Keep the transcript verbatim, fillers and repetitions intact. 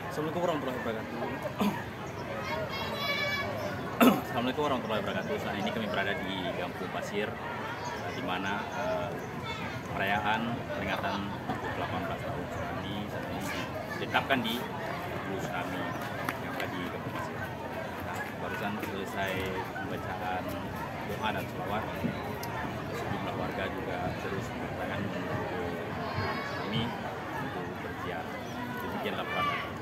Assalamualaikum warahmatullahi wabarakatuh. Assalamualaikum warahmatullahi wabarakatuh. Saat ini kami berada di Kampung Pasir, di mana uh, perayaan peringatan delapan belas tahun Tsunami saat ini ditetapkan di Tsunami yang ada di Kampung Pasir. Nah, barusan selesai pembacaan doa dan sholawat, sejumlah warga juga terus berdatangan menuju Tsunami untuk berziarah. Demikian laporan.